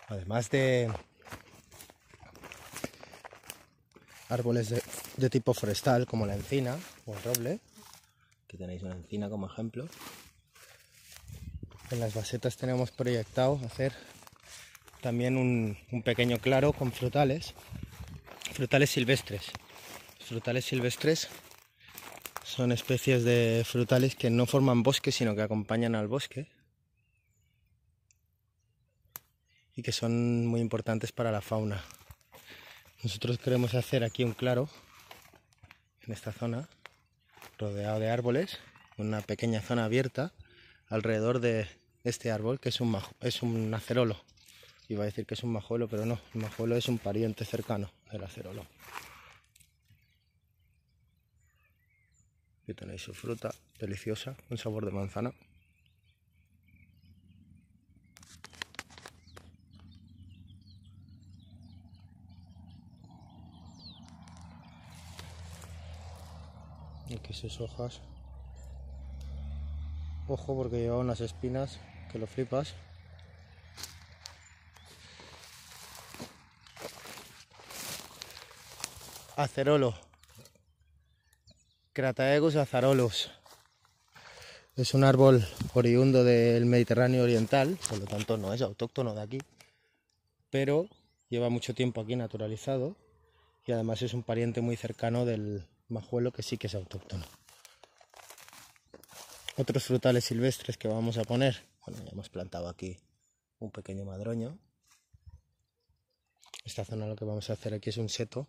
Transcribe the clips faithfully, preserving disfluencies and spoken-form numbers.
Además de árboles de, de tipo forestal como la encina o el roble, aquí tenéis una encina como ejemplo, en las basetas tenemos proyectado hacer también un, un pequeño claro con frutales, frutales silvestres. Los frutales silvestres son especies de frutales que no forman bosque, sino que acompañan al bosque y que son muy importantes para la fauna. Nosotros queremos hacer aquí un claro en esta zona, rodeado de árboles, una pequeña zona abierta alrededor de este árbol, que es un, majo, es un acerolo. Iba a decir que es un majuelo, pero no, el majuelo es un pariente cercano del acerolo. Aquí tenéis su fruta deliciosa, con sabor de manzana. Y aquí sus hojas. Ojo, porque lleva unas espinas que lo flipas. Acerolo. Crataegus azarolos. Es un árbol oriundo del Mediterráneo oriental, por lo tanto no es autóctono de aquí, pero lleva mucho tiempo aquí naturalizado y además es un pariente muy cercano del majuelo, que sí que es autóctono. Otros frutales silvestres que vamos a poner, bueno, ya hemos plantado aquí un pequeño madroño. Esta zona lo que vamos a hacer aquí es un seto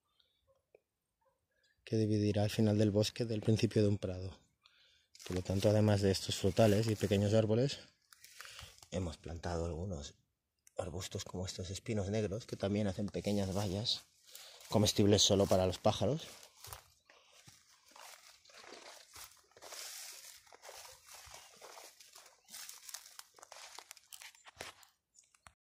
que dividirá el final del bosque del principio de un prado. Por lo tanto, además de estos frutales y pequeños árboles, hemos plantado algunos arbustos como estos espinos negros, que también hacen pequeñas bayas comestibles solo para los pájaros.